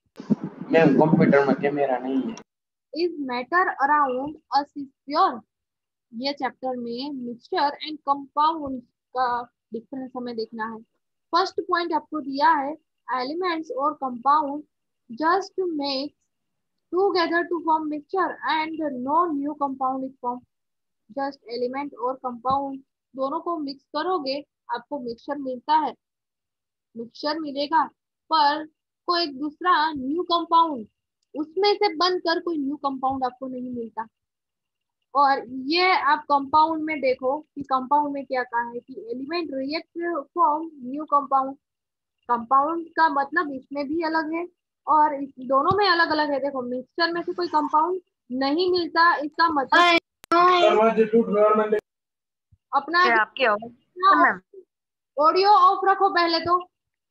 Ma'am computer में camera नहीं है। Is matter around us is pure. ये चैप्टर में मिक्सचर एंड कंपाउंड का डिफरेंस हमें देखना है। फर्स्ट पॉइंट आपको दिया है, एलिमेंट्स और compound just makes together to form mixture and no new compound is form. Just element और कंपाउंड दोनों को मिक्स करोगे आपको मिक्सचर मिलता है, मिक्सचर मिलेगा, पर कोई दूसरा न्यू कंपाउंड उसमें से बनकर कोई न्यू कंपाउंड आपको नहीं मिलता। और ये आप कंपाउंड में देखो कि कंपाउंड में क्या कहा है कि element react form new compound. Compound का मतलब इसमें भी अलग है और इस दोनों में अलग अलग है। देखो मिक्सचर में से कोई कंपाउंड नहीं मिलता, इसका मतलब अपना आपके मैम ऑडियो ऑफ रखो, पहले तो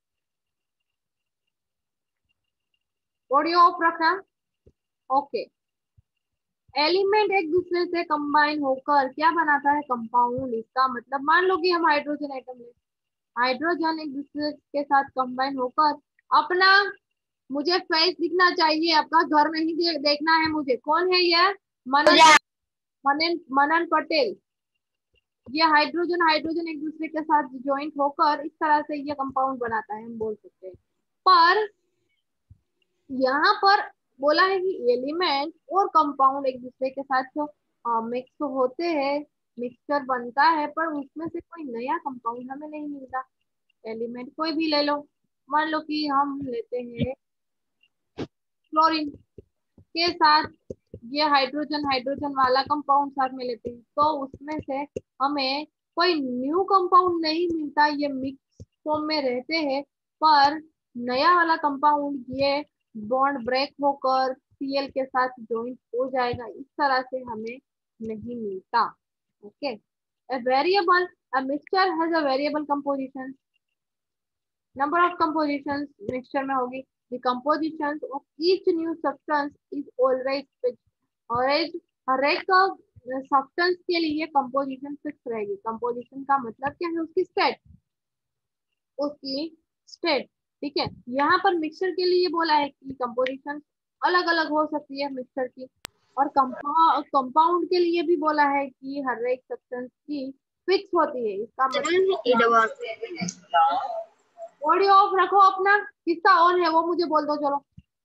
ऑडियो ऑफ रखना। ओके, एलिमेंट एक दूसरे से कंबाइन होकर क्या बनाता है, कंपाउंड। इसका मतलब मान लो कि हम हाइड्रोजन एटम ले, हाइड्रोजन एक दूसरे के साथ कंबाइन होकर अपना, मुझे फेस दिखना चाहिए, आपका घर नहीं देखना है मुझे। कौन है ये? मनन, मनन मनन पटेल। ये हाइड्रोजन हाइड्रोजन एक दूसरे के साथ ज्वाइंट होकर इस तरह से ये कंपाउंड बनाता है, हम बोल सकते हैं। पर यहाँ पर बोला है कि एलिमेंट और कंपाउंड एक दूसरे के साथ जो मिक्स होते हैं, मिक्सचर बनता है, पर उसमें से कोई नया कंपाउंड हमें नहीं मिलता। एलिमेंट कोई भी ले लो, मान लो कि हम लेते हैं क्लोरीन के साथ ये हाइड्रोजन हाइड्रोजन वाला कंपाउंड साथ में लेते हैं, तो उसमें से हमें कोई न्यू कंपाउंड नहीं मिलता, ये मिक्स फॉर्म में रहते हैं। पर नया वाला कंपाउंड ये बॉन्ड ब्रेक होकर Cl के साथ ज्वाइंट हो जाएगा, इस तरह से हमें नहीं मिलता। Okay, a variable, a mixture has a variable composition, number of compositions mixture में होगी। the compositions of each new substance is always fixed। और हर एक सब्सटेंस के लिए कंपोजिशन फिक्स रहेगी। कंपोजिशन का मतलब क्या है, उसकी स्टेट, उसकी स्टेट। ठीक है, यहाँ पर मिक्सचर के लिए बोला है कि कंपोजिशन अलग अलग हो सकती है मिक्सचर की। और कंपाउंड के लिए भी बोला है कि हर एक सब्सटेंस की फिक्स होती है। इसका मतलब ऑडियो ऑफ रखो अपना, किसका ऑन है वो मुझे बोल दो। चलो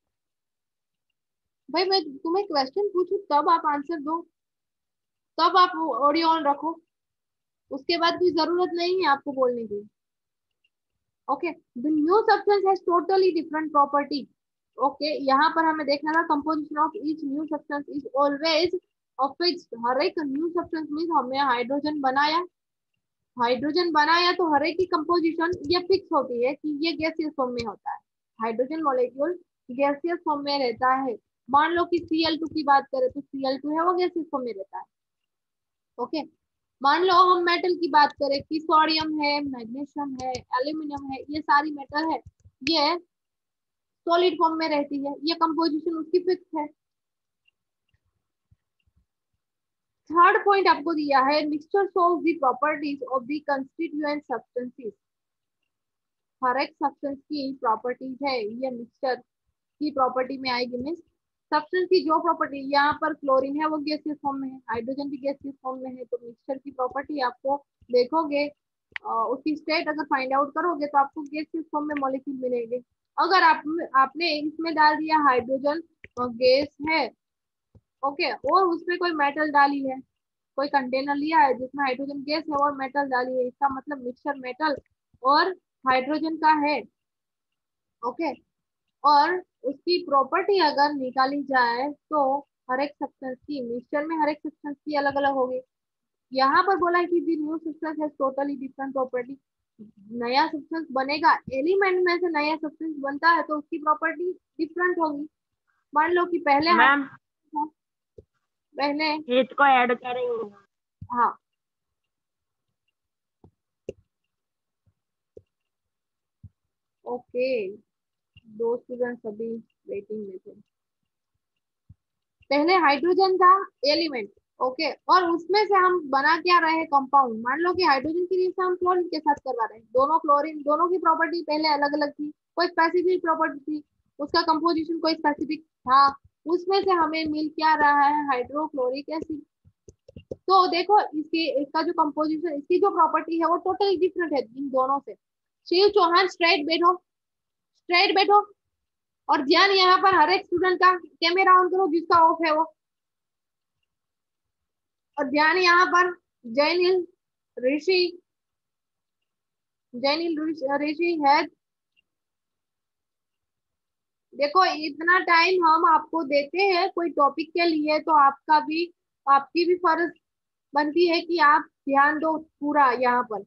भाई, मैं तुम्हें क्वेश्चन पूछूं तब आप आंसर दो, तब आप ऑडियो ऑन रखो, उसके बाद कोई जरूरत नहीं है आपको बोलने की। Okay, the new substance has totally different property. Okay, यहाँ पर हमें देखना था composition of each new substance is always fixed. हर एक न्यू सब्सटेंस मीन हमने हाइड्रोजन बनाया, हाइड्रोजन बनाया तो हर एक की कंपोजिशन ये फिक्स होती है कि ये गैसियस फॉर्म में होता है। हाइड्रोजन मॉलिक्यूल गैसियस फॉर्म में रहता है। मान लो कि Cl2 की बात करें तो Cl2 है वो गैसियस फॉर्म में रहता है। ओके, मान लो हम मेटल की बात करें कि सोडियम है, मैग्नीशियम है, एल्यूमिनियम है, ये सारी मेटल है, ये सॉलिड फॉर्म में रहती है, ये कंपोजिशन उसकी फिक्स है। थर्ड पॉइंट आपको दिया है, mixture shows the properties of the constituent substances. हर एक सब्सटेंस की प्रॉपर्टीज है, ये मिक्सचर की प्रॉपर्टी में आएगी। मीन्स सब्सटेंस की जो प्रॉपर्टी, यहाँ पर क्लोरीन है वो गैसियस फॉर्म में है, हाइड्रोजन भी गैसियस फॉर्म में है, तो मिक्सचर की प्रॉपर्टी आपको देखोगे, उसकी स्टेट अगर फाइंड आउट करोगे तो आपको गैसियस फॉर्म में मॉलिक्यूल मिलेंगे। अगर आपने इसमें डाल दिया हाइड्रोजन गैस है, ओके, और उसमें कोई मेटल डाली है, कोई कंटेनर लिया है जिसमें हाइड्रोजन गैस है और मेटल डाली है, इसका मतलब मिक्सचर मेटल और हाइड्रोजन का है। ओके, और उसकी प्रॉपर्टी अगर निकाली जाए तो हर एक सब्सटेंस की, मिक्सचर में हर एक सब्सटेंस की अलग अलग होगी। यहाँ पर बोला है कि the new substance has totally different property. नया सब्सटेंस बनेगा, एलिमेंट में से नया सब्सटेंस बनता है तो उसकी प्रॉपर्टी डिफरेंट होगी। मान लो कि पहले मैम पहले हित को ऐड करेंगे। हाँ, ओके, दो स्टूडेंट्स अभी वेटिंग में थे। पहले हाइड्रोजन था एलिमेंट, ओके, और उसमें से हम बना क्या रहे हैं, कंपाउंड। मान लो कि हाइड्रोजन की रिएक्शन हम क्लोरीन के साथ करवा रहे हैं, दोनों क्लोरीन, दोनों की प्रॉपर्टी पहले अलग अलग थी, कोई स्पेसिफिक प्रॉपर्टी थी, उसका कंपोजिशन कोई स्पेसिफिक था, उसमें से हमें मिल क्या रहा है, हाइड्रोक्लोरिक एसिड। तो देखो इसकी इसका जो कंपोजिशन, इसकी जो प्रॉपर्टी है वो टोटली डिफरेंट है इन दोनों से। शिव चौहान स्ट्रेट बैठो, स्ट्रेट बैठो, और ध्यान यहाँ पर हर एक स्टूडेंट का, कैमरा ऑन करो जिसका ऑफ है वो, और ध्यान यहाँ पर जैनिल ऋषि, जैनिल ऋषि है। देखो इतना टाइम हम आपको देते हैं कोई टॉपिक के लिए, तो आपका भी, आपकी भी फर्ज बनती है कि आप ध्यान दो पूरा यहाँ पर।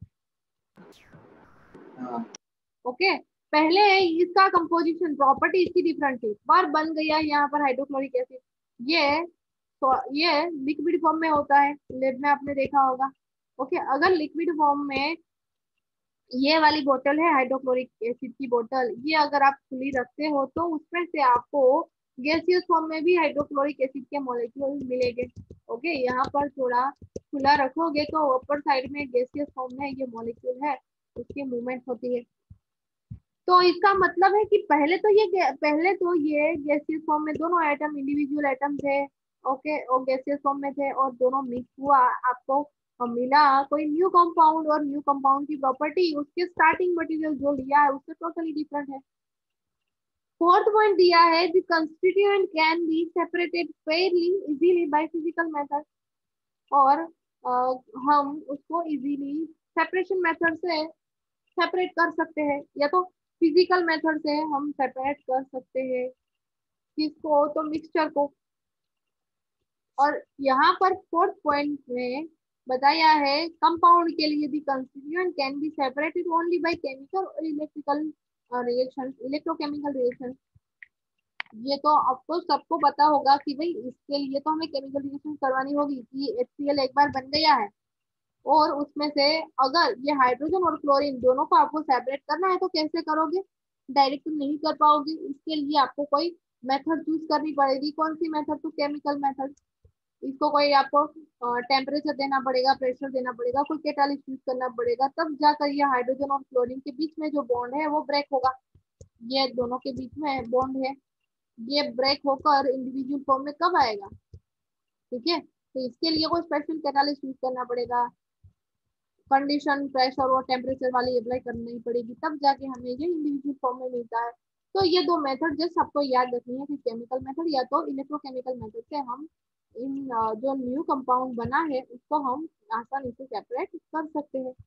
हाँ। ओके, पहले इसका कंपोजिशन प्रॉपर्टी इसकी डिफरेंट थी, पर बन गया यहाँ पर हाइड्रोक्लोरिक एसिड। ये तो ये लिक्विड फॉर्म में होता है, लेब में आपने देखा होगा। ओके, अगर लिक्विड फॉर्म में ये वाली बोतल है हाइड्रोक्लोरिक एसिड की बोतल, ये अगर आप खुली रखते हो तो उसमें से आपको गैसियस फॉर्म में भी हाइड्रोक्लोरिक एसिड के मॉलिक्यूल मिलेंगे। ओके, यहाँ पर थोड़ा खुला रखोगे तो ऊपर साइड में गैसियस फॉर्म में ये मॉलिक्यूल है, उसकी मूवमेंट होती है। तो इसका मतलब है कि पहले तो ये गैसियस फॉर्म में दोनों एटम इंडिविजुअल एटम थे। ओके, और गैसियस फॉर्म में थे और दोनों मिक्स हुआ, आपको मिला कोई न्यू कंपाउंड, और न्यू कंपाउंड की प्रॉपर्टी उसके स्टार्टिंग मटेरियल जो लिया है उससे टोटली डिफरेंट है। फोर्थ पॉइंट दिया है, the constituent can be separated fairly easily by physical method, और हम उसको इजीली सेपरेशन मेथड से सेपरेट कर सकते हैं, या तो फिजिकल मेथड से हम सेपरेट कर सकते हैं किसको, तो मिक्सचर को। और यहाँ पर फोर्थ पॉइंट में बताया है कंपाउंड के लिए the constituent can be separated only by chemical और इलेक्ट्रिकल रिएक्शंस, इलेक्ट्रोकेमिकल रिएक्शंस। ये तो आपको सबको पता होगा कि भाई इसके लिए तो हमें केमिकल रिएक्शन करवानी होगी कि HCl एक बार बन गया है, और उसमें से अगर ये हाइड्रोजन और क्लोरीन दोनों को आपको सेपरेट करना है तो कैसे करोगे, डायरेक्ट तो नहीं कर पाओगे, इसके लिए आपको कोई मेथड चूज करनी पड़ेगी। कौन सी मेथड, तो केमिकल मेथड। इसको कोई आपको टेम्परेचर देना पड़ेगा, प्रेशर देना पड़ेगा, कोई कैटालिस्ट यूज करना पड़ेगा, तब जाकर ये हाइड्रोजन और क्लोरीन के बीच में जो बॉन्ड है वो ब्रेक होगा। ये दोनों के बीच में बॉन्ड है, ये ब्रेक होकर इंडिविजुअल फॉर्म में कब आएगा, ठीक है। तो इसके लिए कोई स्पेशल कैटालिस्ट यूज करना पड़ेगा, कंडीशन प्रेशर और टेम्परेचर वाली अप्लाई करनी पड़ेगी, तब जाके हमें ये इंडिविजुअल फॉर्म में मिलता है। तो ये दो मेथड जस्ट आपको याद रखनी है कि केमिकल मेथड या तो इलेक्ट्रोकेमिकल मेथड से हम इन जो न्यू कंपाउंड बना है उसको हम आसानी से सेपरेट कर सकते हैं।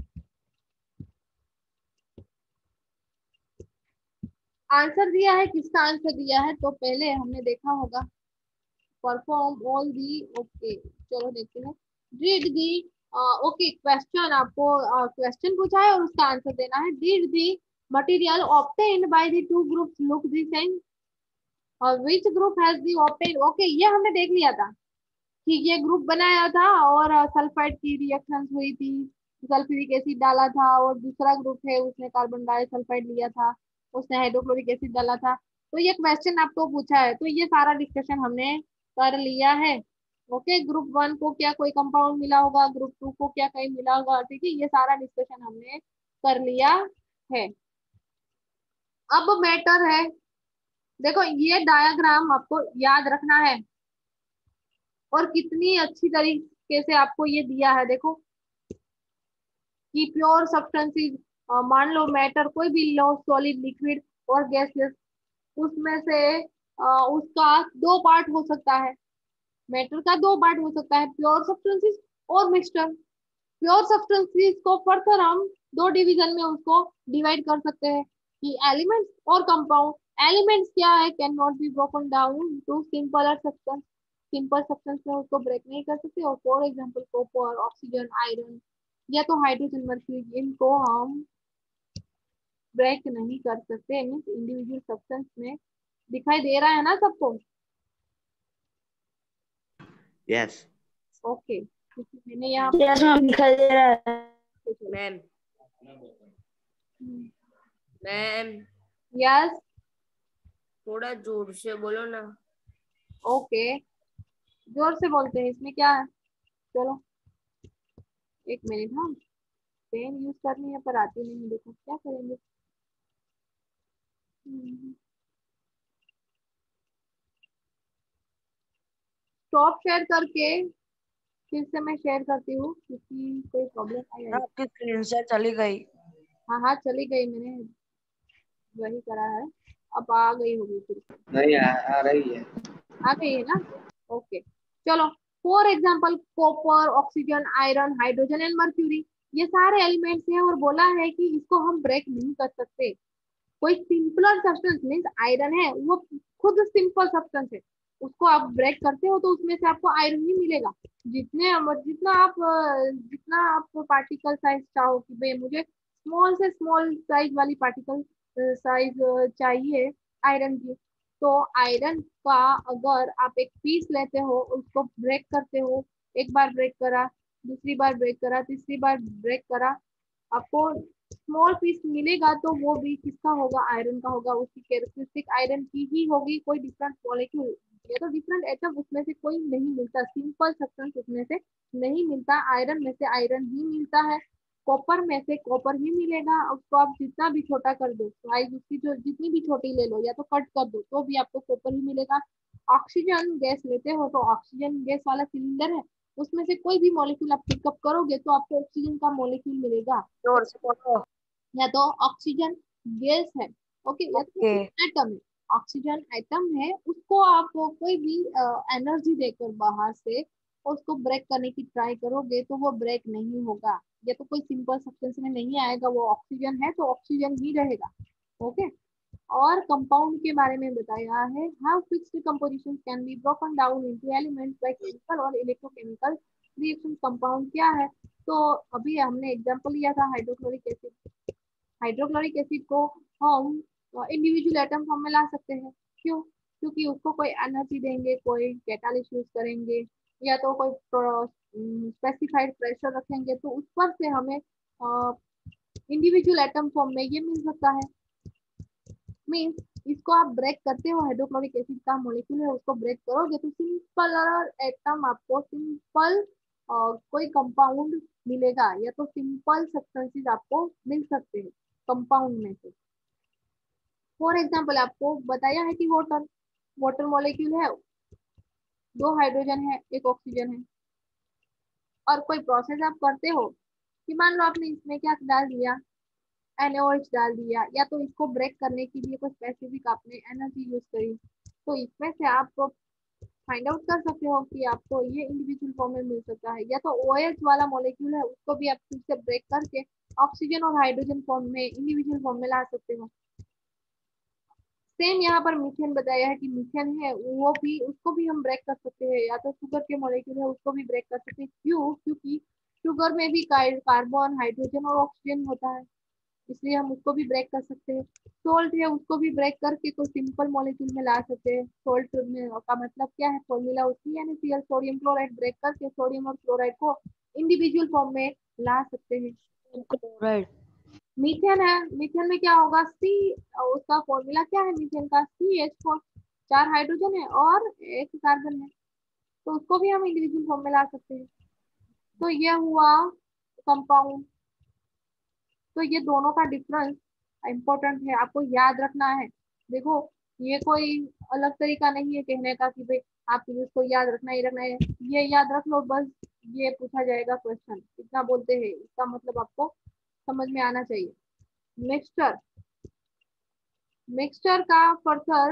आंसर दिया है, किसका आंसर दिया है, तो पहले हमने देखा होगा परफॉर्म ऑल दी, ओके चलो देखते हैं। डिड दी, ओके क्वेश्चन आपको क्वेश्चन पूछा है और उसका आंसर देना है। Did the material obtained by the two groups look the same, और which group has the obtained, okay ये हमने देख लिया था कि ये ग्रुप बनाया था और सल्फाइड की रिएक्शंस हुई थी, सल्फ्यूरिक एसिड डाला था, और दूसरा ग्रुप है उसने कार्बन डाइसल्फाइड लिया था, उसने हाइड्रोक्लोरिक एसिड डाला था। तो ये क्वेश्चन आपको पूछा है, तो ये सारा डिस्कशन हमने कर लिया है। ओके, ग्रुप वन को क्या कोई कंपाउंड मिला होगा, ग्रुप टू को क्या कहीं मिला होगा, ठीक है, ये सारा डिस्कशन हमने कर लिया है। अब मैटर है, देखो ये डायग्राम आपको याद रखना है, और कितनी अच्छी तरीके से आपको ये दिया है, देखो कि प्योर सब्सटेंसेस, मान लो मैटर कोई भी लो, सॉलिड लिक्विड और गैसेस, उसमें से उसका दो पार्ट हो सकता है, मैटर का दो पार्ट हो सकता है, प्योर सब्सटेंसेस और मिक्सचर। प्योर सब्सटेंसेस को फर्दर हम दो डिवीजन में उसको डिवाइड कर सकते हैं कि एलिमेंट्स और कंपाउंड। एलिमेंट्स क्या है, can not be broken down to simpler substance, simple substance में उसको ब्रेक नहीं कर सकते, और for example copper, oxygen, iron या तो हाइड्रोजन, मर्क्यूरी, इनको हम ब्रेक नहीं कर सकते, मीन्स इंडिविजुअल सब्सटेंस में। दिखाई दे रहा है ना सबको? यस ओके, क्योंकि मैंने यहाँ यस मैम दिखाई दे रहा है मैम मैम यस थोड़ा जोर से बोलो ना। ओके, जोर से बोलते हैं, इसमें क्या है। चलो एक मिनट, हाँ पेन यूज करनी है पर आती नहीं, देखो क्या करेंगे। स्टॉप शेयर करके फिर से मैं शेयर करती हूँ क्योंकि कोई प्रॉब्लम आई है। आपकी स्क्रीन से चली गई। हाँ हाँ चली गई, मैंने वही करा है। अब आ गई होगी फिर से। नहीं आ रही है। आ गई है ना? ओके चलो। For example copper, oxygen, iron, hydrogen and mercury, ये सारे एलिमेंट्स हैं और बोला है कि इसको हम ब्रेक नहीं कर सकते। कोई सिंपलर सब्सटेंस मीन्स आयरन है, वो खुद सिंपल सब्सटेंस है, उसको आप ब्रेक करते हो तो उसमें से आपको आयरन ही मिलेगा। जितना आप पार्टिकल साइज चाहो कि भाई मुझे स्मॉल से स्मॉल साइज वाली पार्टिकल साइज चाहिए आयरन की, तो आयरन का अगर आप एक पीस लेते हो, उसको ब्रेक करते हो, एक बार ब्रेक करा, दूसरी बार ब्रेक करा, तीसरी बार ब्रेक करा, आपको स्मॉल पीस मिलेगा, तो वो भी किसका होगा? आयरन का होगा। उसकी कैरेक्टरिस्टिक आयरन की ही होगी, कोई डिफरेंट मॉलिक्यूल या तो डिफरेंट एटम उसमें से कोई नहीं मिलता, सिंपल सब्सटेंस उसमें से नहीं मिलता। आयरन में से आयरन ही मिलता है, कॉपर में से कॉपर ही मिलेगा। उसको आप जितना भी छोटा कर दो, साइज उसकी जो जितनी भी छोटी ले लो या तो कट कर दो, तो भी आपको कॉपर ही मिलेगा। ऑक्सीजन गैस लेते हो तो ऑक्सीजन गैस वाला सिलेंडर है, उसमें से कोई भी मॉलिक्यूल आप पिकअप करोगे तो आपको ऑक्सीजन का मॉलिक्यूल मिलेगा, जोर से बोलो। या तो ऑक्सीजन गैस है, ओके, या तो ओके। एटम है। ऑक्सीजन एटम है, उसको आप कोई भी एनर्जी देकर बाहर से उसको ब्रेक करने की ट्राई करोगे तो वो ब्रेक नहीं होगा, या तो कोई सिंपल सब्सटेंस में नहीं आएगा, वो ऑक्सीजन है तो ऑक्सीजन ही रहेगा। ओके। और कंपाउंड के बारे में बताया है, how fixed composition can be broken down into elements by chemical और इलेक्ट्रोकेमिकल रिएक्शन। कंपाउंड क्या है? तो अभी हमने एग्जांपल लिया था हाइड्रोक्लोरिक एसिड। हाइड्रोक्लोरिक एसिड को हम इंडिविजुअल एटम फॉर्म में ला सकते हैं। क्यों? क्योंकि उसको कोई एनर्जी देंगे, कोई कैटालिस्ट यूज करेंगे, या तो कोई स्पेसिफाइड प्रेशर रखेंगे, तो उस पर से हमें इंडिविजुअल एटम फॉर्म में ये मिल सकता है। मीन्स इसको आप ब्रेक करते हो, हाइड्रोक्लोरिक एसिड का मॉलिक्यूल है उसको ब्रेक करोगे तो सिंपल एटम आपको सिंपल कोई कंपाउंड मिलेगा, या तो सिंपल सब्सटेंसेस आपको मिल सकते हैं कंपाउंड में से। फॉर एग्जाम्पल आपको बताया है कि वाटर, वाटर मॉलिक्यूल है, दो हाइड्रोजन है एक ऑक्सीजन है, और कोई प्रोसेस आप करते हो कि मान लो आपने इसमें क्या डाल दिया, NaOH डाल दिया, या तो इसको ब्रेक करने के लिए कोई स्पेसिफिक आपने एनर्जी यूज करी, तो इसमें से आप फाइंड आउट कर सकते हो कि आपको ये इंडिविजुअल फॉर्म में मिल सकता है, या तो OH वाला मॉलिक्यूल है उसको भी आप फिर से ब्रेक करके ऑक्सीजन और हाइड्रोजन फॉर्म में इंडिविजुअल फॉर्म में ला सकते हो। सेम यहाँ पर मीथेन बताया है कि मीथेन है वो भी, उसको भी हम ब्रेक कर सकते हैं, या तो शुगर के मॉलिक्यूल है उसको भी ब्रेक कर सकते हैं। क्यों? क्योंकि शुगर में भी कार्बन, हाइड्रोजन और ऑक्सीजन होता है, इसलिए हम उसको भी ब्रेक कर सकते हैं। सोल्ट है उसको भी ब्रेक करके कोई सिंपल मॉलिक्यूल में ला सकते हैं। सोल्ट में का मतलब क्या है? फॉर्मूला उसकी NaCl, सोडियम क्लोराइड ब्रेक करके सोडियम और क्लोराइड को इंडिविजुअल फॉर्म में ला सकते हैं। क्लोराइड। मीथेन है, मीथेन में क्या होगा? सी, उसका फॉर्मूला क्या है मीथेन का? CH4, चार हाइड्रोजन है और एक कार्बन है, तो उसको भी हम इंडिविजुअल फॉर्म में ला सकते हैं। तो ये हुआ कंपाउंड। तो ये दोनों का डिफरेंस इम्पोर्टेंट है, आपको याद रखना है। देखो ये कोई अलग तरीका नहीं है कहने का कि भाई आप इसको याद रखना ही रखना है, ये याद रख लो बस। ये पूछा जाएगा क्वेश्चन, इतना बोलते हैं, इसका मतलब आपको समझ में आना चाहिए। मिक्सचर, मिक्सचर का फर्दर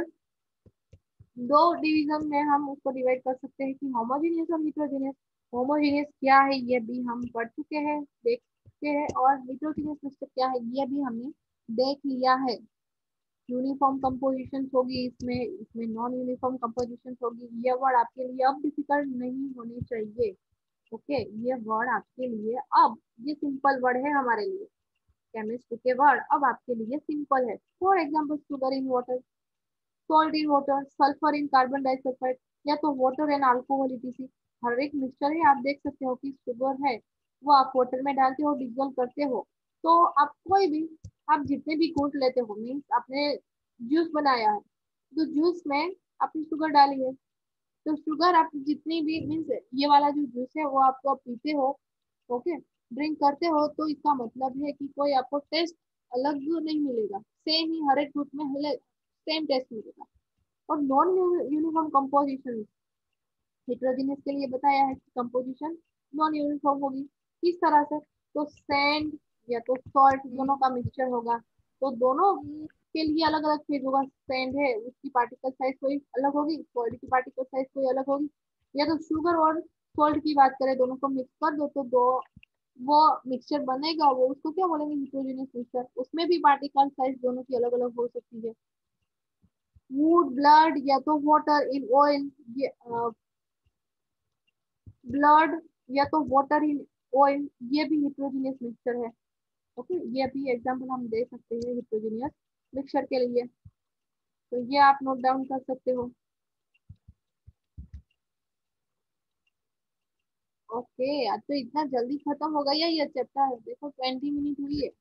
दो डिवीजन में हम उसको डिवाइड कर सकते हैं कि होमोजेनियस और हिट्रोजेनियस। होमोजेनियस क्या है ये भी हम पढ़ चुके हैं, देख चुके हैं, और हिट्रोजेनियस मिक्सचर क्या है ये भी हमने देख लिया है। यूनिफॉर्म कंपोजिशन होगी इसमें, इसमें नॉन यूनिफॉर्म कंपोजिशन होगी। ये वर्ड आपके लिए अब डिफिकल्ट नहीं होने चाहिए। ओके, ये वर्ड आपके लिए अब, ये सिंपल वर्ड है हमारे लिए, केमिस्ट्री के वर्ड अब आपके लिए सिंपल है। For example sugar in water, salt in water, sulphur in carbon disulphide, या तो वाटर एंड अल्कोहल etc। हर एक मिक्सचर है, आप देख सकते हो कि शुगर है वो आप वाटर में डालते हो, डिजोल्व करते हो, तो आप कोई भी, आप जितने भी गुड लेते हो, मीन्स आपने जूस बनाया है तो जूस में आपने शुगर डाली है, तो शुगर आप जितनी भी, मीन्स ये वाला जो जूस है वो आपको आप पीते हो, ओके, ड्रिंक करते हो, तो इसका मतलब है कि कोई आपको टेस्ट अलग नहीं मिलेगा, सेम ही हर एक ग्रुप में सेम टेस्ट मिलेगा। और नॉन यूनिफॉर्म कंपोजिशन, हेट्रोजीनियस के लिए बताया है कि कंपोजिशन नॉन यूनिफॉर्म होगी। किस तरह से? तो सैंड या तो सॉल्ट दोनों का मिक्सचर होगा, तो दोनों के लिए अलग अलग फेज होगा। सैंड है उसकी पार्टिकल साइज कोई अलग होगी, सॉल्ट की पार्टिकल साइज कोई अलग होगी। या तो शुगर और सॉल्ट की बात करें, दोनों को मिक्स कर दो तो दो वो मिक्सचर बनेगा, वो उसको क्या बोलेंगे? Heterogeneous mixture. उसमें भी पार्टिकल साइज दोनों की अलग अलग हो सकती है। वुड, ब्लड या तो वाटर इन ऑयल, ये ब्लड या तो वाटर इन ऑयल, ये भी हेट्रोजीनियस मिक्सचर है। ओके, ये भी एग्जांपल हम दे सकते हैं हेट्रोजीनियस मिक्सचर के लिए, तो ये आप नोट डाउन कर सकते हो। ओके, आज तो इतना जल्दी खत्म हो गया ये चैप्टर, देखो 20 मिनट हुई है।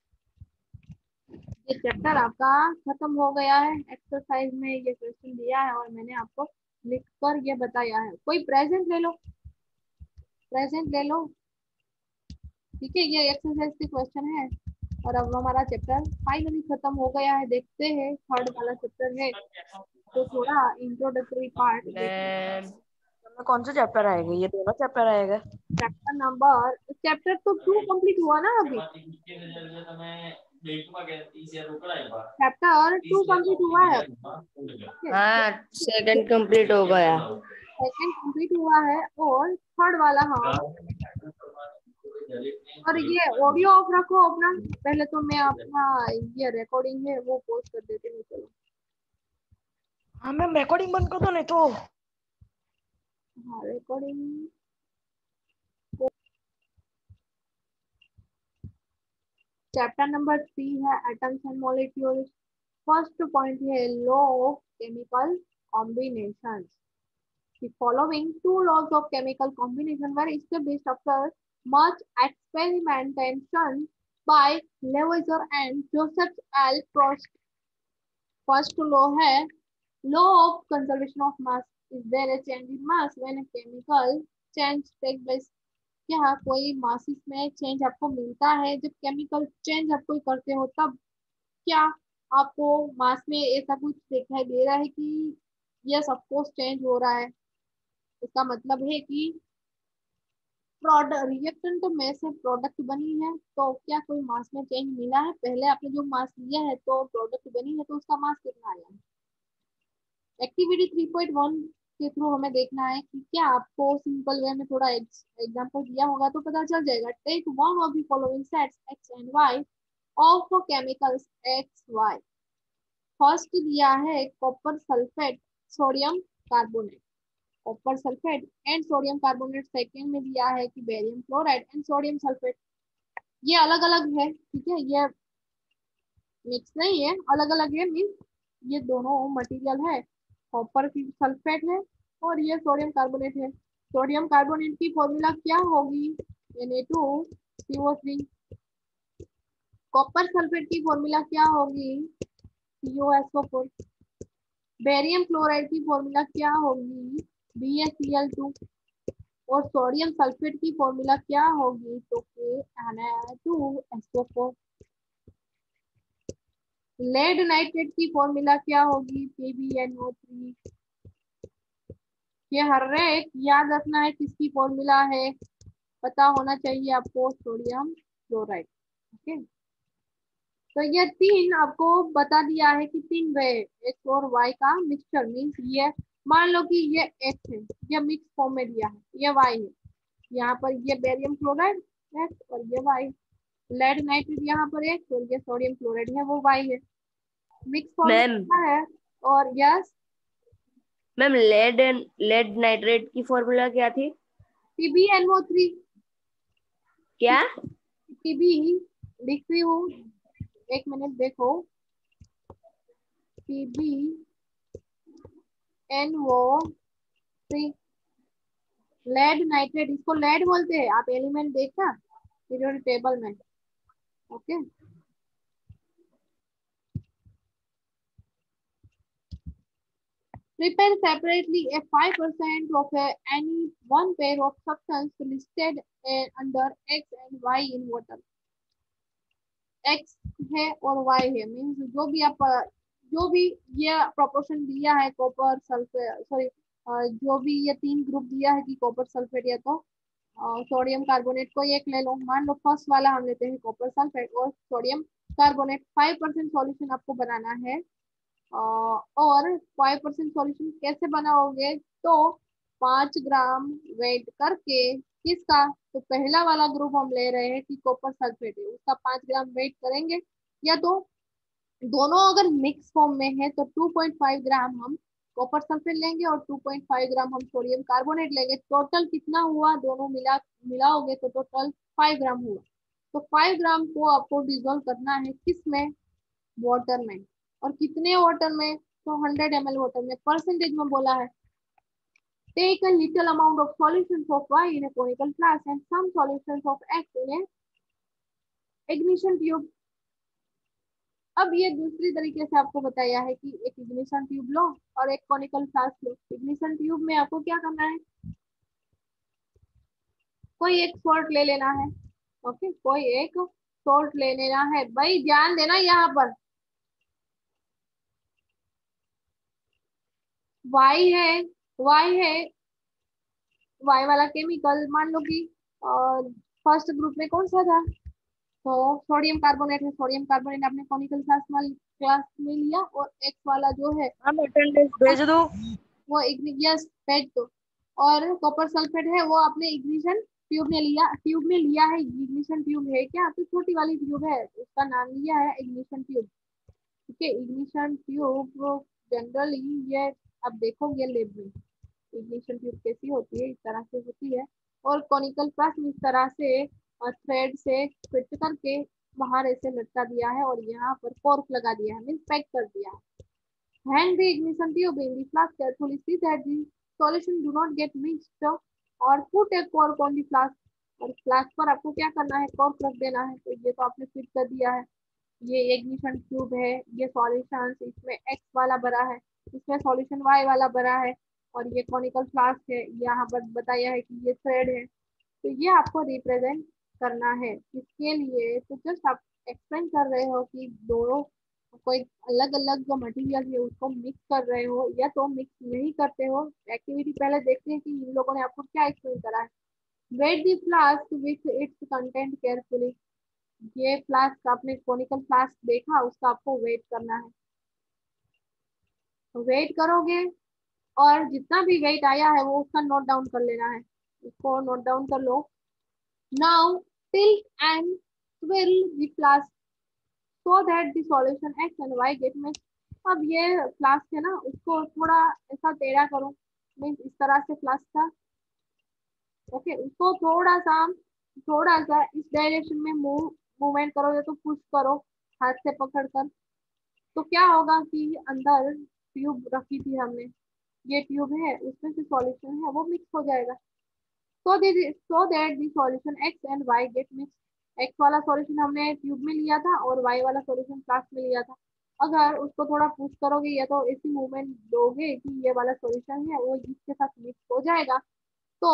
ये चैप्टर आपका खत्म हो गया है। एक्सरसाइज में ये क्वेश्चन दिया है और मैंने आपको लिख कर ये बताया है। कोई प्रेजेंट ले लो, प्रेजेंट ले लो। ठीक है, ये एक्सरसाइज के क्वेश्चन है और अब हमारा चैप्टर फाइनली खत्म हो गया है। देखते हैं थर्ड वाला चैप्टर है, तो थोड़ा इंट्रोडक्टरी पार्ट देखते हैं। मैम में कौन सा चैप्टर आएगा? ये दोनों चैप्टर आएगा? चैप्टर तो 2 कंप्लीट हुआ ना अभी, चैप्टर 2 कंप्लीट हुआ है। हाँ, सेकंड कंप्लीट हो गया। सेकंड कंप्लीट हुआ है और थर्ड वाला हम। और ये ऑडियो ऑफ रखो अपना, पहले तो मैं अपना ये रिकॉर्डिंग है वो पोस्ट कर देती हूँ। चलो, हाँ मैम, रिकॉर्डिंग बंद कर दो नहीं तो। हाँ रिकॉर्डिंग। चैप्टर नंबर 3 है atoms and molecules. First point है law of chemical combinations. The following two laws of chemical combination were established after much experimentation by Lavoisier and Joseph L. Proust. First law है law of conservation of mass. Is there a change in mass when a chemical change takes place? क्या कोई masses में change आपको मिलता है जब chemical change आप कोई करते हो तब? क्या आपको मास में ऐसा कुछ दिखाई दे रहा है कि यस ऑफ कोर्स चेंज हो रहा है? इसका मतलब है कि प्रोडक्ट रिएक्शन तो में से प्रोडक्ट बनी है, तो क्या कोई मास में चेंज मिला है? पहले आपने जो मास लिया है तो प्रोडक्ट बनी है, तो उसका मास कितना आया है? एक्टिविटी 3.1 के थ्रू हमें देखना है कि क्या आपको सिंपल वे में थोड़ा एग्जांपल दिया होगा तो पता चल जाएगा। Take one of the following sets X and Y of chemicals X Y. First दिया है copper sulphate sodium carbonate, copper sulphate and sodium carbonate. Second में दिया है कि barium chloride and sodium sulphate. ये अलग अलग है, ठीक है, ये मिक्स नहीं है, अलग अलग है, मीन्स ये दोनों मटेरियल है। कॉपर की सल्फेट है और ये सोडियम कार्बोनेट है। सोडियम कार्बोनेट की फॉर्मूला क्या होगी? Na2CO3। कॉपर सल्फेट की फॉर्मूला क्या होगी? CuSO4। बेरियम क्लोराइड की फॉर्मूला क्या होगी? BaCl2। और सोडियम सल्फेट की फॉर्मूला क्या होगी? तो Na2SO4। लेड नाइट्रेट की फॉर्मूला क्या होगी? PbNO3। ये हर एक याद रखना है किसकी फॉर्मूला है, पता होना चाहिए आपको, सोडियम क्लोराइड। ओके, तो ये तीन आपको बता दिया है कि तीन वे एक्स और वाई का मिक्सचर, मीन्स ये मान लो कि ये एक्स है, ये मिक्स फॉर्म में दिया है, ये वाई है, यहाँ पर ये बेरियम क्लोराइड एक्स और ये वाई। लेड नाइट्रेट यहाँ पर एक्स और ये सोडियम क्लोराइड है वो वाई है, मिक्स फॉर्म में मैम क्या है। और यस, मैम लेड नाइट्रेट की फॉर्मूला क्या थी? PbNO3। क्या? पीबी लिख रही हूँ, एक मिनट देखो। PbNO3 लेड नाइट्रेट, इसको लेड बोलते हैं। आप एलिमेंट देखा पीरियोडिक टेबल में। Okay, prepare separately a 5% of any one pair of substance listed under X and Y in water। X है और Y है, मीन्स जो भी आप जो भी ये प्रोपोर्शन दिया है कॉपर सल्फेट सॉरी जो भी ये 3 ग्रुप दिया है कि कॉपर सल्फेट या तो सोडियम कार्बोनेट, कोई एक ले लो। मान लो फर्स्ट वाला हम लेते हैं कॉपर सल्फेट और सोडियम कार्बोनेट। 5% सॉल्यूशन आपको बनाना है। और 5% सॉल्यूशन कैसे बनाओगे, तो 5 ग्राम वेट करके किसका, तो पहला वाला ग्रुप हम ले रहे हैं कि कॉपर सल्फेट है, उसका 5 ग्राम वेट करेंगे। या तो दोनों अगर मिक्स फॉर्म में है तो 2.5 ग्राम हम कॉपर सल्फेट लेंगे और 2.5 ग्राम हम सोडियम कार्बोनेट लेंगे। टोटल कितना हुआ, दोनों मिलाओगे तो टोटल 5 ग्राम हुआ। तो 5 ग्राम को आपको डिजोल्व करना है किसमें, वाटर में। और कितने वाटर में, तो 100 ml वाटर में। परसेंटेज में बोला है, take a little amount of solutions of Y in a conical flask and some solutions of X in a ignition tube। अब ये दूसरी तरीके से आपको बताया है कि एक इग्निशन ट्यूब लो और एक कॉनिकल फ्लास्क लो। इग्निशन ट्यूब में आपको क्या करना है, कोई एक सॉल्ट ले लेना है। ओके, कोई एक सॉल्ट ले लेना है। भाई ध्यान देना, यहाँ पर वाई है, वाई है, वाई वाला केमिकल मान लो कि फर्स्ट ग्रुप में कौन सा था, तो सोडियम कार्बोनेट है। सोडियम कार्बोनेट आपने कॉनिकल क्लास में लिया। और एक्स वाला जो है हम अटेंडेंस भेज दो। वो यस भेज दो। और कॉपर सल्फेट है वो आपने इग्निशन ट्यूब में लिया, है। इग्निशन ट्यूब है क्या, तो छोटी वाली ट्यूब है, उसका नाम लिया है इग्निशन ट्यूब। ठीक है, इग्निशन ट्यूब जनरली ये अब देखोगे लेब में इग्निशन ट्यूब कैसी होती है, इस तरह से होती है। और कॉनिकल फ्लास्क इस तरह से थ्रेड से फिट करके बाहर ऐसे लटका दिया है और यहाँ पर कॉर्क लगा दिया है, मीन्स पैक कर दिया है। Hang the ignition tube in the flask carefully, see that the solution do not get mixed, और put a cork on the flask। और फ्लास्क पर आपको क्या करना है, कॉर्क रख देना है। तो ये तो आपने फिट कर दिया है। ये इग्निशन ट्यूब है, ये सॉल्यूशन इसमें एक्स वाला भरा है, इसमें सॉल्यूशन वाई वाला भरा है। और ये कॉनिकल फ्लास्क है, यहाँ पर बताया है कि ये थ्रेड है। तो ये आपको रिप्रेजेंट करना है। इसके लिए तो जस्ट आप एक्सप्लेन कर रहे हो कि दोनों कोई अलग अलग जो मटेरियल है उसको मिक्स कर रहे हो या तो मिक्स नहीं करते हो। एक्टिविटी पहले देखते हैं कि इन लोगों ने आपको क्या एक्सप्लेन करा है। Weight the flask with its content carefully. ये फ्लास्क आपने कॉनिकल फ्लास्क देखा, उसका आपको वेट करना है। तो वेट करोगे और जितना भी वेट आया है वो उसका नोट डाउन कर लेना है। इसको नोट डाउन कर लो। Now tilt and swirl the flask so that the solution X and Y get mixed। अब ये फ्लास्क है ना, उसको थोड़ा ऐसा टेढ़ा करो, मीन्स इस तरह से फ्लास्क था। ओके, उसको थोड़ा सा इस डायरेक्शन में मूवमेंट करो या तो पुश करो हाथ से पकड़कर। तो क्या होगा कि अंदर ट्यूब रखी थी हमने, ये ट्यूब है, उसमें से सॉल्यूशन है वो मिक्स हो जाएगा। so that the solution X and Y get mixed। X वाला सॉल्यूशन हमने ट्यूब में लिया था और Y वाला सॉल्यूशन फ्लास्क में लिया था। अगर उसको थोड़ा पुश करोगे या तो ऐसी मूवमेंट दोगे कि ये वाला सॉल्यूशन है वो इसके साथ मिक्स हो जाएगा। तो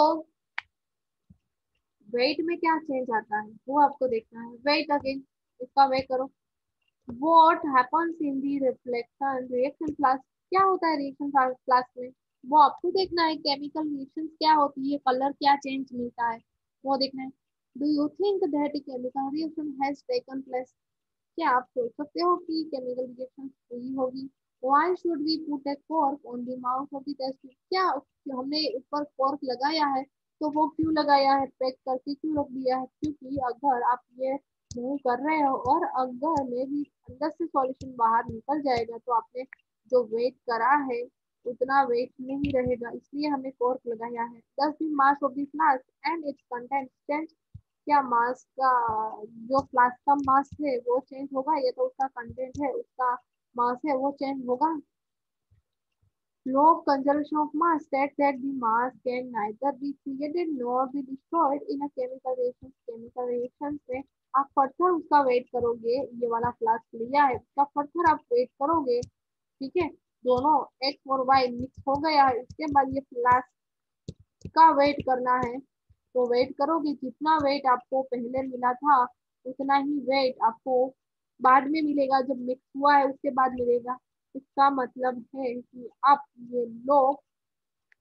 वेट में क्या चेंज आता है वो आपको देखना है। वेट अगेन, इसका वेट करो। What happens in the reflection reaction flask। क्या होता है रिएक्शन फ्लास्क में, वो आपको देखना है। केमिकल रिएक्शन क्या होती है, कलर क्या चेंज मिलता है वो देखना है। Do you think that chemical reaction has taken place. क्या आप सोच सकते हो कि केमिकल रिएक्शन हुई होगी। Why should we put a cork on the mouth of the test tube. क्या हमने ऊपर कॉर्क लगाया है, तो वो क्यों लगाया है, पैक करके क्यों रख दिया है, क्योंकि अगर आप ये मूव कर रहे हो और अगर में भी अंदर से सॉल्यूशन बाहर निकल जाएगा तो आपने जो वेट करा है उतना वेट नहीं रहेगा, इसलिए हमने कॉर्क लगाया है। Does the mass of the flask and its content change. क्या मास का, जो फ्लास्क का मास है वो चेंज होगा या तो उसका कंटेंट है, उसका मास है वो चेंज होगा। Law of conservation of mass states that the mass can neither be created nor be destroyed in a chemical reaction। Chemical reaction से आप फर्दर उसका वेट करोगे, ये वाला फ्लास्क लिया है उसका फर्दर आप वेट करोगे। ठीक है, दोनों एक्स और वाई मिक्स हो गया है, इसके बाद ये फ्लास्क का वेट करना है। तो वेट करोगे, जितना वेट आपको पहले मिला था उतना ही वेट आपको बाद में मिलेगा, जब मिक्स हुआ है उसके बाद मिलेगा। इसका मतलब है कि आप ये लो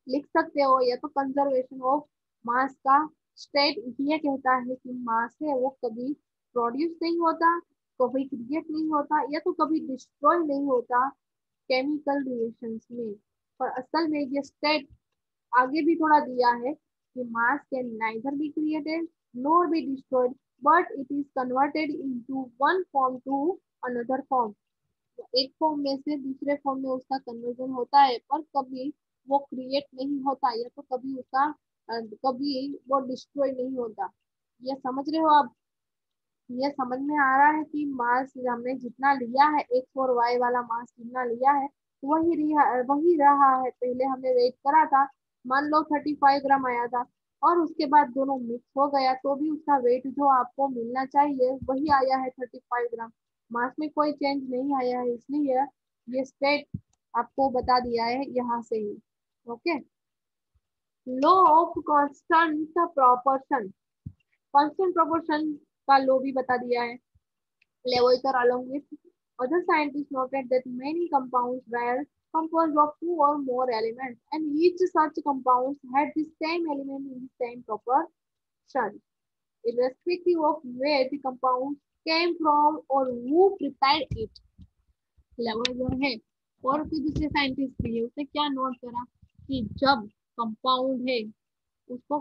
लिख सकते हो, या तो कंजर्वेशन ऑफ मास का स्टेट ये कहता है कि मास है वो कभी प्रोड्यूस नहीं होता, कभी क्रिएट नहीं होता, या तो कभी डिस्ट्रॉय नहीं होता केमिकल रिएक्शंस में। पर असल में ये स्टेट आगे भी थोड़ा दिया है कि mass can neither be created nor be destroyed but it is converted into one form to another form. एक फॉर्म में से दूसरे फॉर्म में उसका कन्वर्जन होता है, पर कभी वो क्रिएट नहीं होता, या तो कभी उसका कभी वो डिस्ट्रॉय नहीं होता। ये समझ रहे हो आप? ये समझ में आ रहा है कि मास हमने जितना लिया है, एक्स और वाई वाला मास जितना लिया है वही रहा है। पहले हमने वेट करा था, मान लो 35 ग्राम आया था, और उसके बाद दोनों मिक्स हो गया तो भी उसका वेट जो आपको मिलना चाहिए वही आया है 35 ग्राम। मास में कोई चेंज नहीं आया है, इसलिए ये स्टेट आपको बता दिया है यहाँ से ही। Okay, law of constant proportion, constant proportion का लॉ भी बता दिया है। Lavoisier, along with other scientists, noted that many compounds were composed of two or more elements, and each such compounds had the same element in the same proportion, irrespective of where the compound came from or who prepared it. Lavoisier है और फिर दूसरे scientist भी है, उसने क्या note करा कि जब कंपाउंड है उसको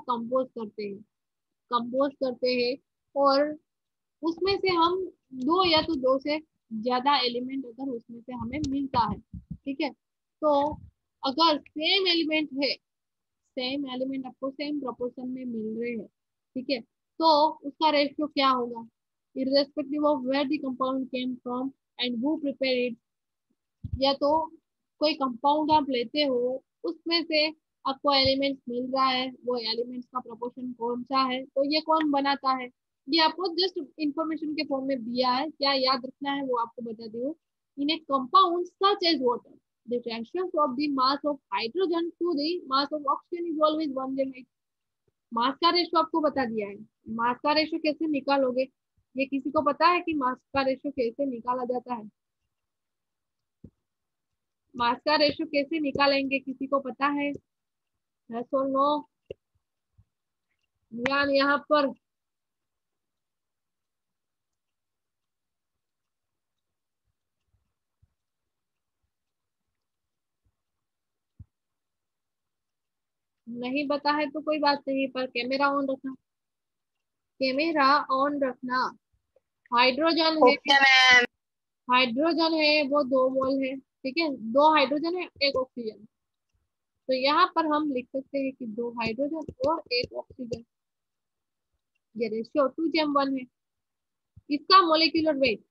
कंपोज करते हैं और उसमें से हम दो या तो दो से ज्यादा एलिमेंट अगर उसमें से हमें मिलता है, ठीक है, तो अगर सेम एलिमेंट है, सेम एलिमेंट आपको सेम प्रोपोर्शन में मिल रहे हैं, ठीक है, तो उसका रेशियो क्या होगा, irrespective of where the compound came from and who prepare it. या तो कोई कंपाउंड आप लेते हो, उसमें से आपको एलिमेंट्स मिल रहा है, वो एलिमेंट्स का प्रोपोर्शन कौन सा है, तो ये कौन बनाता है, ये आपको जस्ट इंफॉर्मेशन के फॉर्म में दिया है, क्या याद रखना है वो आपको बता दो। In a compound such as water the ratio of the mass of hydrogen to the mass of oxygen is always 1:8। Mass का रेशियो आपको बता दिया है। मास का रेशियो कैसे निकालोगे, ये किसी को पता है कि मास का रेशियो कैसे निकाला जाता है? मास का रेशियो कैसे निकालेंगे, किसी को पता है? यस और नो? यहाँ पर नहीं बता है तो कोई बात नहीं, पर कैमरा ऑन रखना, कैमरा ऑन रखना। हाइड्रोजन है, हाइड्रोजन है वो 2 मोल है, ठीक है, 2 हाइड्रोजन है 1 ऑक्सीजन। तो यहाँ पर हम लिख सकते हैं कि 2 हाइड्रोजन और 1 ऑक्सीजन, ये रेशियो 2:1 है। इसका मोलिकुलर वेट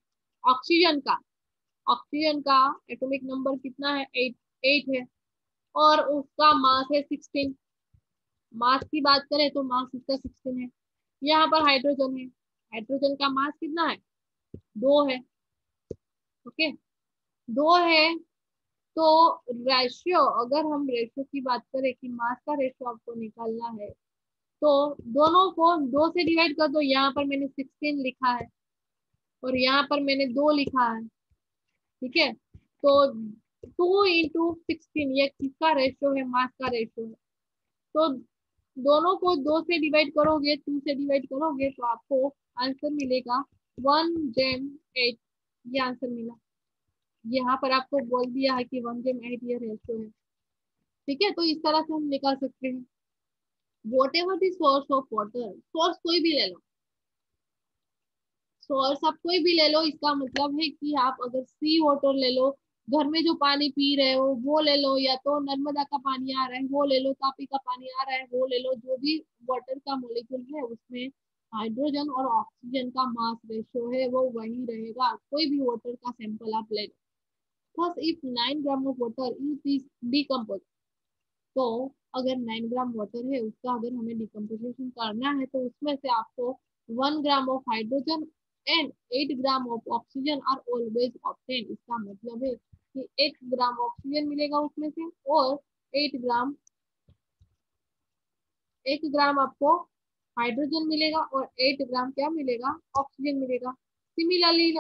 ऑक्सीजन का एटॉमिक नंबर कितना है, 8 है, और उसका मास है 16। मास की बात करें तो मास इसका 16 है। यहाँ पर हाइड्रोजन है, हाइड्रोजन का मास कितना है, 2 है, ओके, 2 है। तो रेशियो, अगर हम रेशियो की बात करें कि मास का रेशियो आपको निकालना है, तो दोनों को 2 से डिवाइड कर दो। यहाँ पर मैंने 16 लिखा है और यहाँ पर मैंने 2 लिखा है, ठीक है, तो 2 × 16 ये किसका रेशियो है, मास का रेशियो है। तो दोनों को 2 से डिवाइड करोगे, 2 से डिवाइड करोगे तो आपको आंसर मिलेगा 1:8। ये आंसर मिला। यहाँ पर आपको बोल दिया है कि 1:8 ये रेशियो है, ठीक है, तो इस तरह से हम निकाल सकते हैं। Whatever the source of water, source कोई भी ले लो, सोर्स आप कोई भी ले लो, इसका मतलब है कि आप अगर सी वाटर ले लो, घर में जो पानी पी रहे हो वो ले लो, या तो नर्मदा का पानी आ रहा है वो ले लो, तापी का पानी आ रहा है वो ले लो, जो भी वाटर का मॉलिक्यूल है उसमें हाइड्रोजन और ऑक्सीजन का मास रेशियो है वो वही रहेगा। कोई भी वाटर का सैंपल आप ले लो। Thus, if 9 gram of water is decomposed, तो अगर 9 ग्राम वाटर है उसका अगर हमें डिकम्पोजिशन करना है तो उसमें से आपको 1 gram of hydrogen and 8 gram of oxygen are always obtain. इसका मतलब है कि 1 ग्राम ऑक्सीजन मिलेगा उसमें से और 1 ग्राम आपको हाइड्रोजन मिलेगा और 8 ग्राम क्या मिलेगा, ऑक्सीजन मिलेगा। सिमिलरली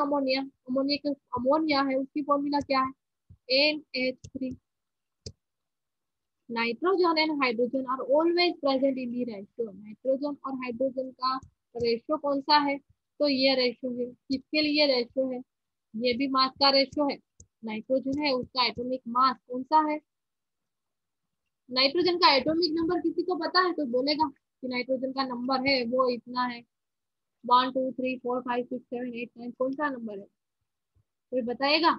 अमोनिया है, उसकी फॉर्मूला क्या है, NH3। Nitrogen and hydrogen are always present in the ratio. Nitrogen और हाइड्रोजन का रेशियो कौन सा है? तो ये रेशियो है। किसके लिए रेशियो है? ये भी मास का रेशियो है। नाइट्रोजन है उसका एटॉमिक मास कौन सा है? नाइट्रोजन का एटॉमिक नंबर किसी को पता है तो बोलेगा कि नाइट्रोजन का नंबर है वो इतना है, 1 2 3 4 5 6 7 8 9, कौन सा नंबर है कोई बताएगा?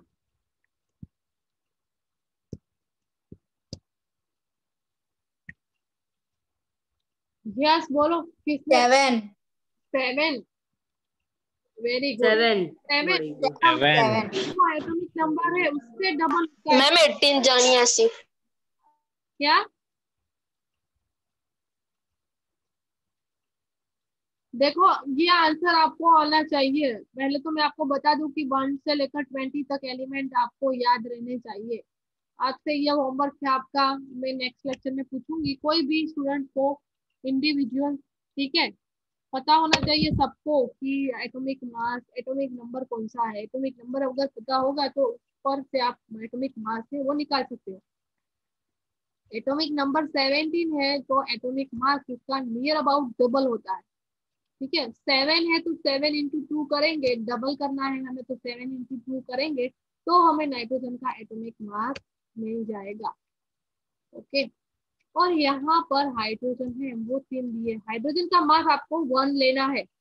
यस बोलो किसने? 7 7। Very good. 7 7 very good. 7 जो एटॉमिक नंबर है उससे डबल उसका मैम 18 जानी ऐसी। क्या? देखो ये आंसर आपको आना चाहिए। पहले तो मैं आपको बता दूं कि 1 से लेकर 20 तक एलिमेंट आपको याद रहने चाहिए। आज से ये होमवर्क है आपका, मैं नेक्स्ट लेक्चर में पूछूंगी कोई भी स्टूडेंट को इंडिविजुअल, ठीक है? पता होना चाहिए सबको कि एटॉमिक मास एटॉमिक नंबर कौन सा है। एटॉमिक नंबर अगर पता होगा तो ऊपर से आप एटॉमिक मास है वो निकाल सकते हो। एटॉमिक नंबर 17 है तो एटॉमिक मास उसका नियर अबाउट डबल होता है। ठीक है, 7 है तो 7 इंटू 2 करेंगे, डबल करना है हमें तो 7 इंटू 2 करेंगे तो हमें नाइट्रोजन का एटॉमिक मास मिल जाएगा। ओके, और यहाँ पर हाइड्रोजन है वो 3 दिए। हाइड्रोजन का मास आपको 1 लेना है।